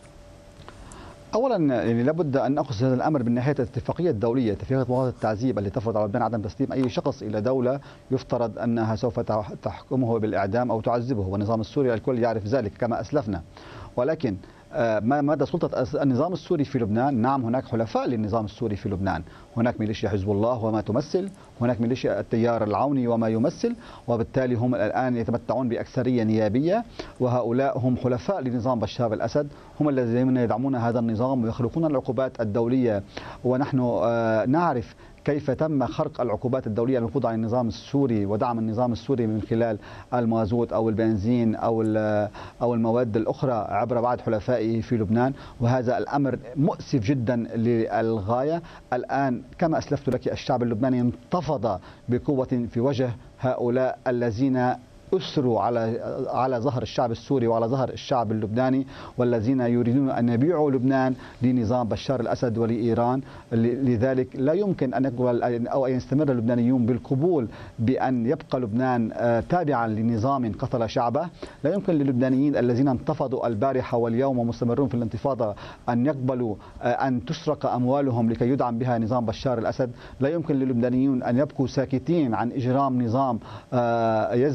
اولا يعني لابد ان ناخذ هذا الامر من ناحيه الاتفاقيه الدوليه، اتفاقيه مواطنه التعذيب اللي تفرض على لبنان عدم تسليم اي شخص الى دوله يفترض انها سوف تحكمه بالاعدام او تعذبه، والنظام السوري الكل يعرف ذلك كما اسلفنا. ولكن ما مدى سلطة النظام السوري في لبنان؟ نعم، هناك حلفاء للنظام السوري في لبنان، هناك ميليشيا حزب الله وما تمثل، هناك ميليشيا التيار العوني وما يمثل، وبالتالي هم الآن يتمتعون بأكثرية نيابية، وهؤلاء هم حلفاء لنظام بشار الأسد، هم الذين يدعمون هذا النظام ويخلقون العقوبات الدولية. ونحن نعرف كيف تم خرق العقوبات الدولية المفروضة على النظام السوري ودعم النظام السوري من خلال المازوت أو البنزين أو أو المواد الأخرى عبر بعض حلفائه في لبنان، وهذا الأمر مؤسف جدا للغاية. الآن كما أسلفت لك الشعب اللبناني انتفض بقوة في وجه هؤلاء الذين أسروا على على ظهر الشعب السوري وعلى ظهر الشعب اللبناني، والذين يريدون أن يبيعوا لبنان لنظام بشار الأسد ولإيران. لذلك لا يمكن أن يقبل أو أن يستمر اللبنانيون بالقبول بأن يبقى لبنان تابعا لنظام قتل شعبه. لا يمكن للبنانيين الذين انتفضوا البارحة واليوم ومستمرون في الانتفاضة أن يقبلوا أن تسرق أموالهم لكي يدعم بها نظام بشار الأسد. لا يمكن للبنانيون أن يبقوا ساكتين عن إجرام نظام يذبح ويقتل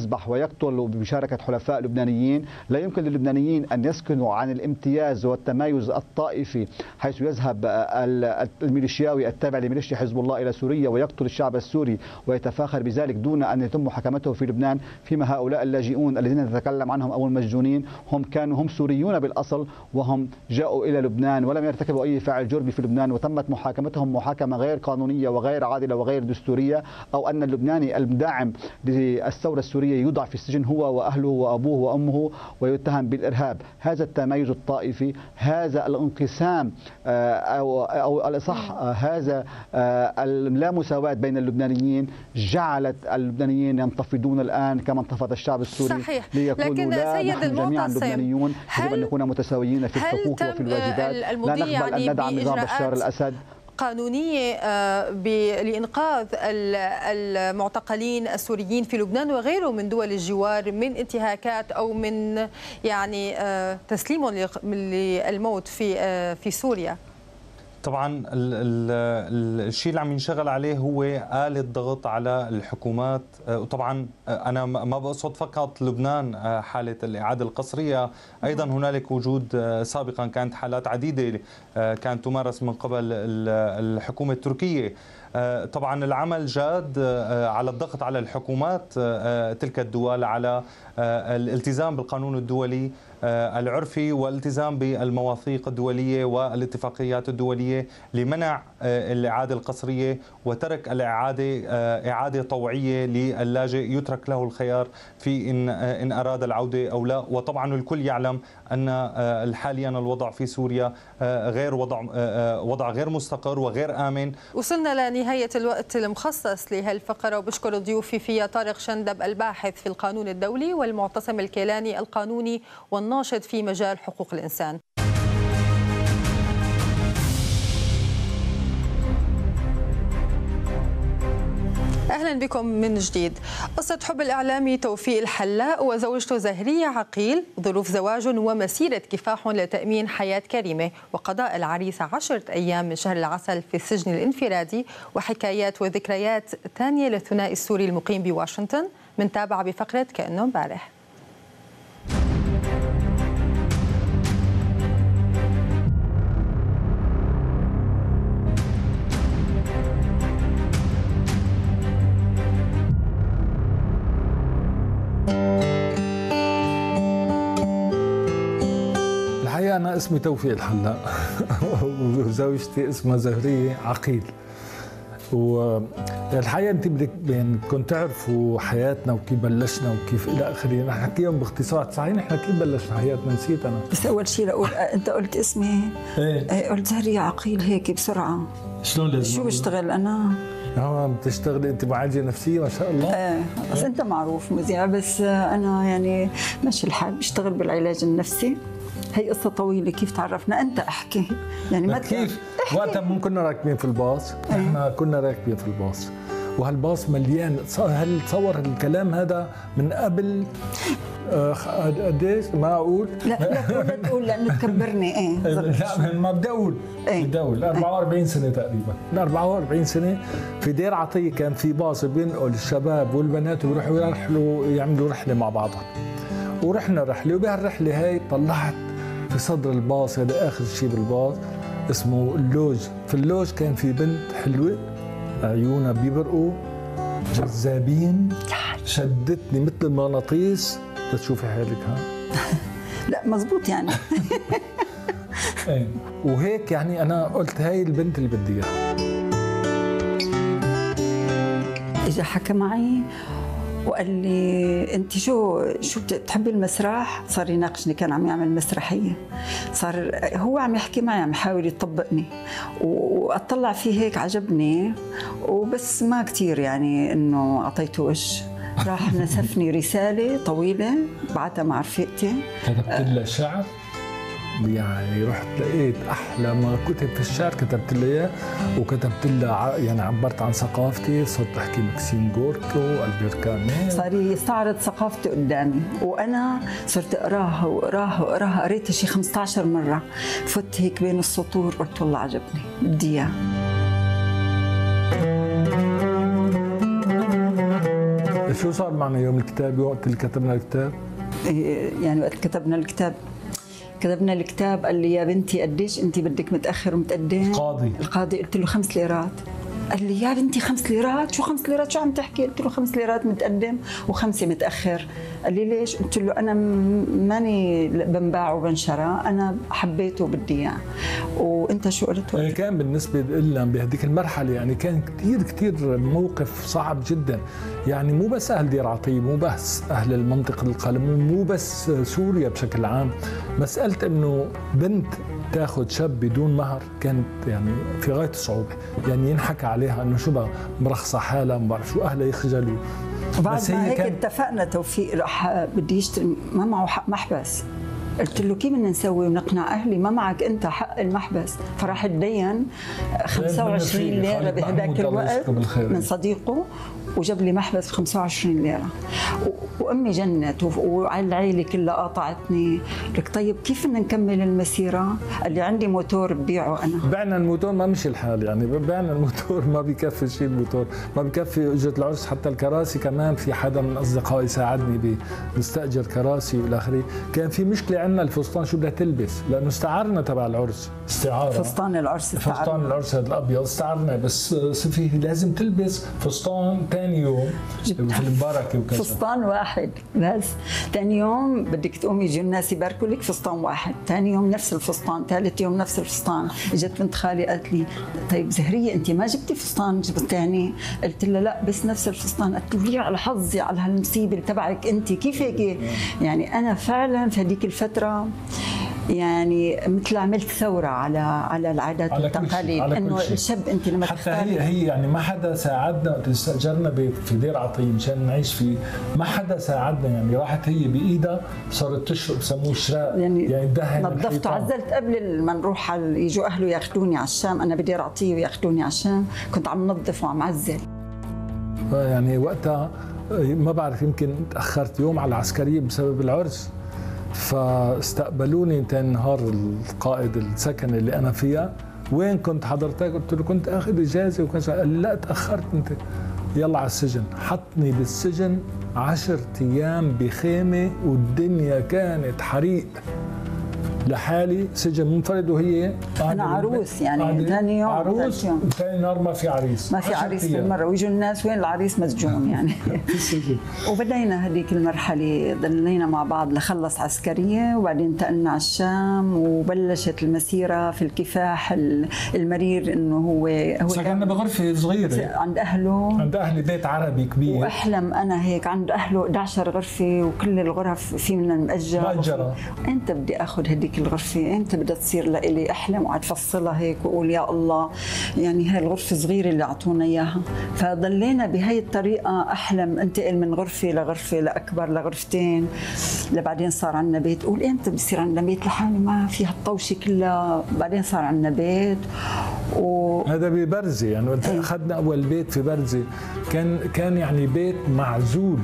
ويقتل بمشاركة حلفاء لبنانيين. لا يمكن للبنانيين أن يسكنوا عن الامتياز والتمايز الطائفي، حيث يذهب الميليشياوي التابع لميليشيا حزب الله إلى سوريا ويقتل الشعب السوري ويتفاخر بذلك دون أن يتم محاكمته في لبنان، فيما هؤلاء اللاجئون الذين نتكلم عنهم أو المسجونين هم كانوا هم سوريون بالأصل، وهم جاءوا إلى لبنان ولم يرتكبوا أي فعل جرمي في لبنان، وتمت محاكمتهم محاكمة غير قانونية وغير عادلة وغير دستورية، أو أن اللبناني المدعم للثورة السورية يوضع في السجن هو وأهله وأبوه وأمه ويتهم بالإرهاب. هذا التمايز الطائفي، هذا الانقسام أو أو الأصح هذا اللامساواة بين اللبنانيين جعلت اللبنانيين ينتفضون الآن كما انتفض الشعب السوري. صحيح. ليقولوا لا، نحن جميعا لبنانيون، يجب أن نكون متساويين في الحقوق وفي الواجبات، لا نقبل يعني أن ندعم نظام بشار الأسد قانونية لإنقاذ المعتقلين السوريين في لبنان وغيره من دول الجوار من انتهاكات أو من يعني تسليمهم للموت في في سوريا؟ طبعا الشيء اللي عم ينشغل عليه هو آلة ضغط على الحكومات، وطبعا أنا ما بقصد فقط لبنان حالة الإعادة القسرية، أيضا هنالك وجود سابقا كانت حالات عديدة كانت تمارس من قبل الحكومة التركية. طبعا العمل جاد على الضغط على الحكومات تلك الدول على الالتزام بالقانون الدولي العرفي والالتزام بالمواثيق الدولية والاتفاقيات الدولية لمنع الإعادة القسرية وترك الإعادة إعادة طوعية للاجئ، يترك له الخيار في إن إن أراد العودة أو لا. وطبعا الكل يعلم أن حاليا الوضع في سوريا غير وضع وضع غير مستقر وغير آمن. وصلنا لنهاية الوقت المخصص لهالفقرة، وبشكر ضيوفي فيها طارق شندب الباحث في القانون الدولي والمعتصم الكيلاني القانوني والناشط في مجال حقوق الإنسان. أهلا بكم من جديد. قصة حب الإعلامي توفيق الحلاق وزوجته زهرية عقيل، ظروف زواج ومسيرة كفاح لتأمين حياة كريمة، وقضاء العريس عشرة أيام من شهر العسل في السجن الانفرادي، وحكايات وذكريات ثانية للثنائي السوري المقيم بواشنطن، منتابعة بفقرة كأنه امبارح. الحقيقة أنا اسمي توفيق الحلاق وزوجتي اسمها زهرية عقيل. والحقيقة أنت بدك يعني كنت تعرفوا حياتنا وكيف بلشنا وكيف إلى آخره، نحن نحكيهم باختصار. صحيح نحن كيف بلشنا حياتنا نسيت أنا. بس أول شيء لأقول أنت قلت اسمي ايه؟ قلت زهرية عقيل هيك بسرعة. شلون لازم؟ شو بشتغل أنا؟ اه بتشتغلي انت معالجه نفسيه ما شاء الله. ايه بس انت معروف مذيع، بس انا يعني ماشي الحال بشتغل بالعلاج النفسي. هي قصة طويلة، كيف تعرفنا؟ أنت احكي يعني ما كيف وقتها من كنا راكبين في الباص، احنا كنا راكبين في الباص وهالباص مليان. هل تصور الكلام هذا من قبل قديش؟ ما اقول لا لا لا تقول لانه تكبرني. ايه لا ما بدي اقول ايه بدي اقول أربعة وأربعين سنة تقريبا. أربعة وأربعين سنة في دير عطية كان في باص بينقل الشباب والبنات ويروحوا يرحلوا يعملوا رحلة مع بعضهم، ورحنا رحلة، وبهالرحلة هاي طلعت في صدر الباص، هذا آخر شيء بالباص اسمه اللوج. في اللوج كان في بنت حلوة عيونها بيبرقوا جذابين، شدتني مثل المغناطيس تشوفي حالك. ها لا مزبوط يعني. ايه وهيك يعني أنا قلت هاي البنت اللي بدي إياها. إجا حكى معي وقال لي انت شو شو بتحبي المسرح؟ صار يناقشني، كان عم يعمل مسرحيه، صار هو عم يحكي معي عم يحاول يطبقني، واطلع فيه هيك عجبني وبس ما كثير يعني انه اعطيته وجه. راح نسفني رساله طويله بعتها مع رفيقتي، كتبت لها شعر يعني، رحت لقيت احلى ما كتب في الشعر كتبت له اياه، وكتبت له يعني عبرت عن ثقافتي، صرت احكي ماكسيم غوركي والبير كامي، صار يستعرض ثقافتي قدامي، وانا صرت اقراها واقراها واقراها، قريتها شي خمسة عشر مره، فت هيك بين السطور قلت والله عجبني بدي اياه. يعني شو صار معنا يوم الكتاب وقت اللي كتبنا الكتاب؟ يعني وقت كتبنا الكتاب كتبنا الكتاب قال لي يا بنتي قديش انت بدك متاخر ومتقدم؟ القاضي القاضي قلت له خمس ليرات. قال لي يا بنتي خمس ليرات؟ شو خمس ليرات؟ شو عم تحكي؟ قلت له خمس ليرات متقدم وخمسه متاخر. قال لي ليش؟ قلت له انا ماني بنباع وبنشرى، انا حبيته وبدي اياه. وانت شو قلت؟ كان بالنسبه لنا بهذيك المرحله يعني كان كثير كثير موقف صعب جدا، يعني مو بس اهل دير عطيه، مو بس اهل المنطقه القلمون، مو بس سوريا بشكل عام. مساله انه بنت تاخذ شاب بدون مهر كانت يعني في غايه الصعوبه، يعني ينحكى عليها انه شو بقى مرخصه حالها، ما بعرف شو، اهلها يخجلوا. بعد ما هيك اتفقنا توفيق راح بدي يشتري، ما معه حق محبس. قلت له كيف بدنا نسوي ونقنع اهلي؟ ما معك انت حق المحبس. فراح تدين خمسة وعشرين ليره بهذاك الوقت من صديقه وجاب لي محبس ب خمسة وعشرين ليره. وامي جنت وعلى العيله كلها قاطعتني. لك طيب كيف بدنا نكمل المسيره؟ قال لي عندي موتور ببيعه انا. بعنا الموتور ما مشي الحال، يعني بعنا الموتور ما بكفي شيء، الموتور ما بكفي اجره العرس، حتى الكراسي كمان في حدا من اصدقائي ساعدني بنستاجر كراسي والى اخره. كان في مشكله عندنا الفستان شو بدها تلبس، لانه استعارنا تبع العرس، استعاره فستان العرس استعارنا. فستان العرس هذا الابيض استعارنا، بس في لازم تلبس فستان ثاني يوم في المباركه وكذا. فستان واحد بس. ثاني يوم بدك تقومي يجي الناس يباركوا لك فستان واحد، ثاني يوم نفس الفستان، ثالث يوم نفس الفستان. اجت بنت خالي قالت لي طيب زهريه انت ما جبتي فستان ثاني؟ قلت لها لا بس نفس الفستان. قالت لي على حظي على هالمصيبه تبعك انت، كيف هيك؟ يعني انا فعلا في هذيك الفتره يعني مثل عملت ثوره على على العادات والتقاليد، انه الشاب انت لما حتى هي هي يعني ما حدا ساعدنا وقت استاجرنا بيت في دير عطيه مشان نعيش فيه، ما حدا ساعدنا، يعني راحت هي بايدها صارت تشرب بسموه شراء، يعني, يعني تدهن نظفت وعزلت قبل ما نروح على يجوا اهله ياخذوني على الشام. انا بدير عطيه وياخذوني على الشام، كنت عم نظف وعم عزل. يعني وقتها ما بعرف يمكن تاخرت يوم على العسكريه بسبب العرس، فاستقبلوني ثاني نهار القائد السكن اللي انا فيها. وين كنت حضرتك؟ قلت له كنت اخذ اجازه وكذا. قال لا تاخرت انت، يلا على السجن. حطني بالسجن عشرة ايام بخيمه والدنيا كانت حريق، لحالي سجن منفرد وهي انا عروس يعني ثاني يوم عروس ثاني نهار ما في عريس ما في عريس بالمره، ويجوا الناس وين العريس مسجون يعني في السجن. وبدينا هذيك المرحله ضلينا مع بعض لخلص عسكريه، وبعدين انتقلنا على الشام وبلشت المسيره في الكفاح المرير. انه هو هو سكننا بغرفه صغيره عند اهله، عند اهلي بيت عربي كبير، واحلم انا هيك عند اهله إحدى عشرة غرفه وكل الغرف في منها مأجر مأجره. انت بدي اخذ هذيك الغرفه، انت بدها تصير لإلي. احلم وقعد فصلها هيك واقول يا الله، يعني هاي الغرفه صغيره اللي اعطونا اياها. فضلينا بهي الطريقه احلم انتقل من غرفه لغرفه لاكبر لغرفتين، لبعدين صار عندنا بيت. قول امتى بصير عندنا بيت لحالي ما في هالطوشه كلها. بعدين صار عندنا بيت و... هذا ببرزه، يعني اخذنا اول بيت في برزه، كان كان يعني بيت معزول،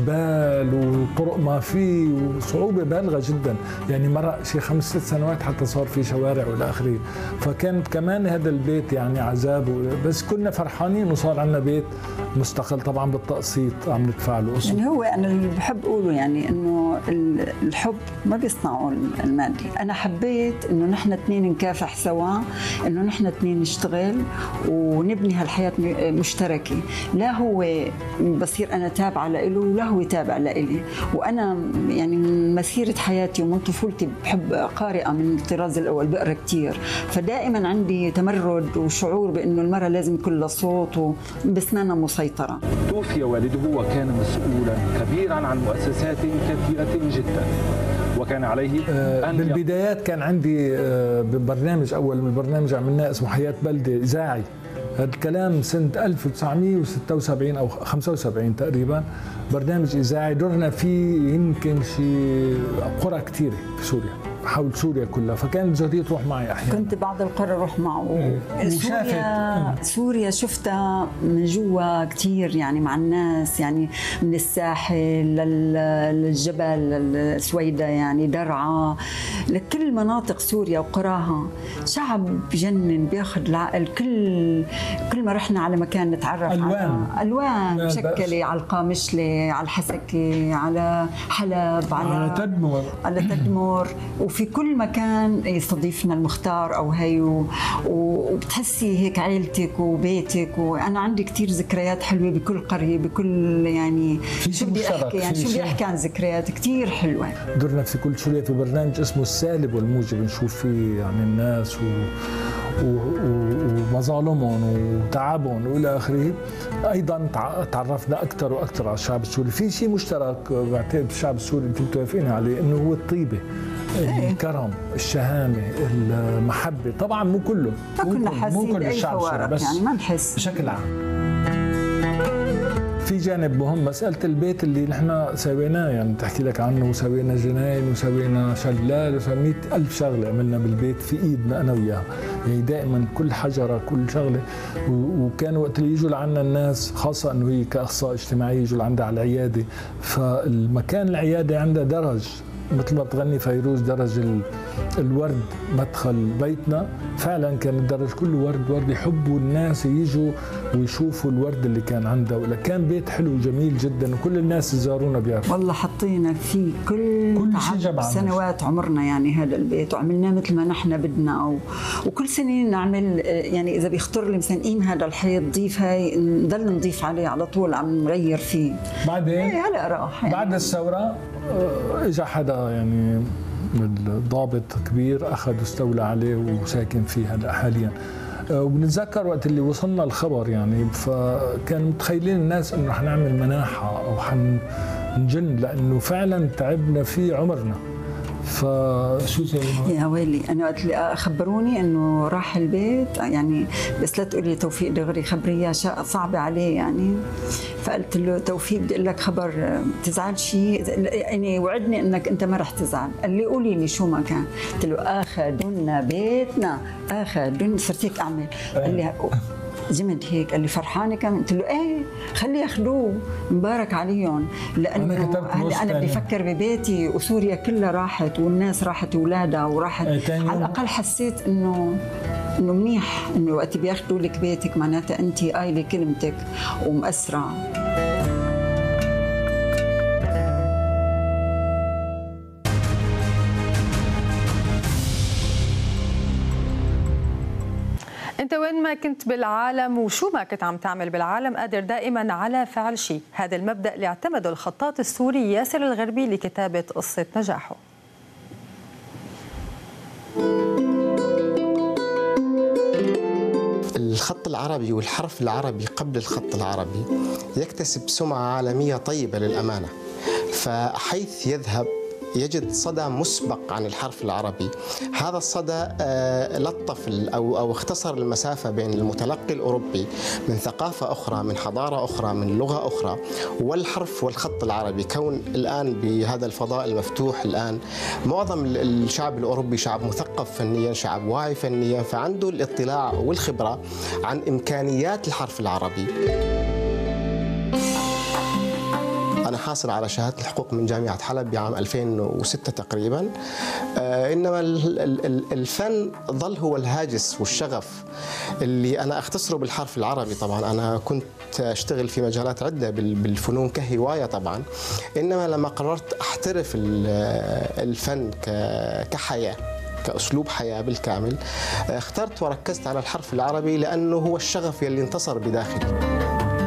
جبال وطرق ما فيه وصعوبه بالغه جدا، يعني مرق شي خمس ست سنوات حتى صار في شوارع والى اخره. فكانت كمان هذا البيت يعني عذاب، بس كنا فرحانين وصار عندنا بيت مستقل طبعا بالتقسيط عم ندفع له قسط. يعني هو انا اللي بحب اقوله يعني انه الحب ما بيصنعه المادي. انا حبيت انه نحن اثنين نكافح سوا، انه نحن اثنين نشتغل ونبني هالحياه مشتركه، لا هو بصير انا تابعه له ولا هو تابع لإلي. وانا يعني من مسيره حياتي ومن طفولتي بحب قارئه من الطراز الاول، بقرا كثير، فدائما عندي تمرد وشعور بانه المراه لازم يكون لها صوت وبسنانها مسيطره. توفي والده وكان مسؤولا كبيرا عن مؤسسات كثيره جدا، وكان عليه أن بالبدايات كان عندي برنامج، اول من برنامج عملناه اسمه حياه بلده اذاعي. هذا الكلام سنه ألف وتسعمئة وستة وسبعين او خمسة وسبعين تقريبا، برنامج اذاعي درنا فيه يمكن شي قرى كثيره في سوريا، حول سوريا كلها، فكانت جدير تروح معي احيانا. كنت بعض القرى اروح معه. سوريا سوريا شفتها من جوا كثير يعني مع الناس، يعني من الساحل للجبل للسويدة يعني درعا لكل مناطق سوريا وقراها، شعب بجنن بياخذ العقل. كل كل ما رحنا على مكان نتعرف ألوان. على ألوان مشكلة، على القامشلة، على الحسكة، على حلب، على على تدمر على تدمر وفي كل مكان يستضيفنا المختار أو هي، وبتحسي هيك عائلتك وبيتك. وأنا عندي كتير ذكريات حلوة بكل قرية، بكل يعني شو بدي أحكي يعني شو بدي أحكي عن ذكريات كتير حلوة. درنا في كل سوريا في برنامج اسمه السالب والموجب، نشوف فيه يعني الناس و ومظالمهم وتعبهم والى اخره. ايضا تعرفنا اكثر واكثر على الشعب السوري. في شيء مشترك بعتقد بالشعب السوري انتم متوافقين عليه، انه هو الطيبه، الكرم، الشهامه، المحبه. طبعا مو كله، ما كنا حاسين باي فوارق بس يعني ما نحس بشكل عام. في جانب مهم مسألة البيت اللي نحن سويناه، يعني تحكي لك عنه، وسوينا جناين وسوينا شلال وسوينا مئة ألف شغلة عملنا بالبيت في إيدنا أنا وياها. يعني دائما كل حجرة كل شغلة. وكانوا وقت اللي يجوا لعنا الناس، خاصة أنه هي كأخصائية اجتماعية يجوا لعندها على العيادة، فالمكان العيادة عندها درج مثل ما بتغني فيروز، درج الورد مدخل بيتنا. فعلا كان الدرج كله ورد ورد، يحبوا الناس يجوا ويشوفوا الورد اللي كان عندها. ولا كان بيت حلو جميل جدا، وكل الناس اللي زارونا بيعرفوا. والله حطينا فيه كل, كل تعب سنوات عمرنا يعني هذا البيت، وعملناه مثل ما نحن بدنا. و... وكل سنه نعمل يعني اذا بيخطر لي مثلا قيم هذا الحيط ضيف هاي، نضل نضيف عليه على طول، عم نغير فيه. بعدين هلا راح يعني. بعد الثوره اجى حدا يعني ضابط كبير اخذ واستولى عليه وساكن فيه هلا حاليا. وبنتذكر وقت اللي وصلنا الخبر يعني، فكان متخيلين الناس انه رح نعمل مناحه او حنجن، لانه فعلا تعبنا فيه عمرنا. فشو سوينا؟ يا ويلي انا وقت اللي خبروني انه راح البيت يعني، بس لا تقولي توفيق دغري، خبري اياه صعبه عليه يعني. فقلت له توفيق بدي اقول لك خبر، تزعل شيء يعني، وعدني انك انت ما رح تزعل. قال لي قولي لي شو ما كان. قلت له اخذونا بيتنا، اخذونا. صرت هيك اعمل. قال لي جمد هيك. قال لي فرحانه كمان؟ قلت له ايه خلي ياخذوه، مبارك عليهم، لانه هلا انا بدي افكر ببيتي، وسوريا كلها راحت والناس راحت اولادها وراحت. على الاقل حسيت انه انه منيح انه وقت بياخذوا لك بيتك معناتها انت قايله كلمتك ومأثره. انت وين ما كنت بالعالم وشو ما كنت عم تعمل بالعالم، قادر دائما على فعل شيء. هذا المبدأ اللي اعتمده الخطاط السوري ياسر الغربي لكتابة قصة نجاحه. الخط العربي والحرف العربي قبل الخط العربي يكتسب سمعة عالمية طيبة للأمانة، فحيث يذهب يجد صدى مسبق عن الحرف العربي. هذا الصدى لطف أو أو اختصر المسافة بين المتلقي الأوروبي من ثقافة أخرى، من حضارة أخرى، من لغة أخرى، والحرف والخط العربي. كون الآن بهذا الفضاء المفتوح الآن معظم الشعب الأوروبي شعب مثقف فنيا، شعب واعي فنيا، فعنده الاطلاع والخبرة عن إمكانيات الحرف العربي. أنا حاصل على شهادة الحقوق من جامعة حلب بعام ألفين وستة تقريبا. إنما الفن ظل هو الهاجس والشغف اللي أنا أختصره بالحرف العربي. طبعا أنا كنت أشتغل في مجالات عدة بالفنون كهواية طبعا، إنما لما قررت أحترف الفن كحياة، كأسلوب حياة بالكامل، اخترت وركزت على الحرف العربي لأنه هو الشغف يلي انتصر بداخلي.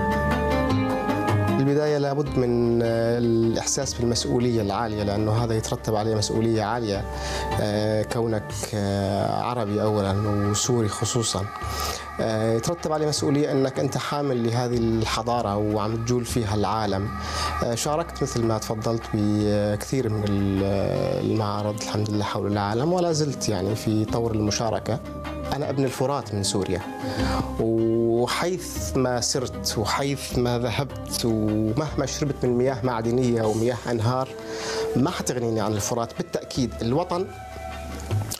البداية لابد من الإحساس بالمسؤولية العالية، لأنه هذا يترتب عليه مسؤولية عالية، كونك عربي أولا وسوري خصوصا. يترتب عليه مسؤولية أنك أنت حامل لهذه الحضارة وعم تجول فيها العالم. شاركت مثل ما تفضلت بكثير من المعارض الحمد لله حول العالم، ولا زلت يعني في طور المشاركة. أنا ابن الفرات من سوريا، وحيث ما سرت وحيث ما ذهبت ومهما شربت من مياه معدنية ومياه أنهار ما حتغنيني عن الفرات. بالتأكيد الوطن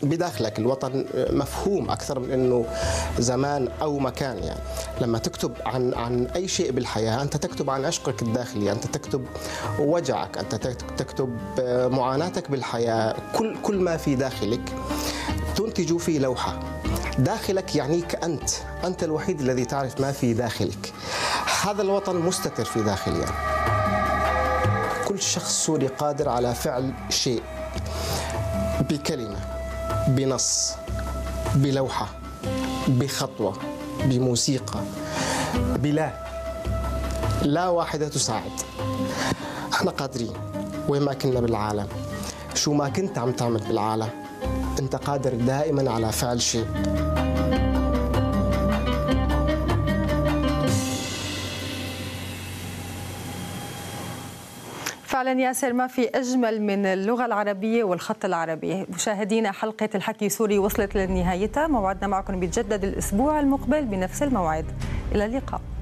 بداخلك. الوطن مفهوم أكثر من أنه زمان أو مكان. يعني لما تكتب عن عن أي شيء بالحياة أنت تكتب عن عشقك الداخلي، أنت تكتب وجعك، أنت تكتب معاناتك بالحياة، كل كل ما في داخلك تنتج فيه لوحة. داخلك يعنيك أنت، أنت الوحيد الذي تعرف ما في داخلك. هذا الوطن مستتر في داخلي. يعني كل شخص سوري قادر على فعل شيء بكلمة، بنص، بلوحة، بخطوة، بموسيقى، بلا لا واحدة تساعد. احنا قادرين وين ما كنا بالعالم، شو ما كنت عم تعمل بالعالم انت قادر دائما على فعل شيء. فعلا ياسر، ما في أجمل من اللغة العربية والخط العربي. مشاهدينا، حلقة الحكي سوري وصلت لنهايتها. موعدنا معكم بيتجدد الأسبوع المقبل بنفس الموعد. إلى اللقاء.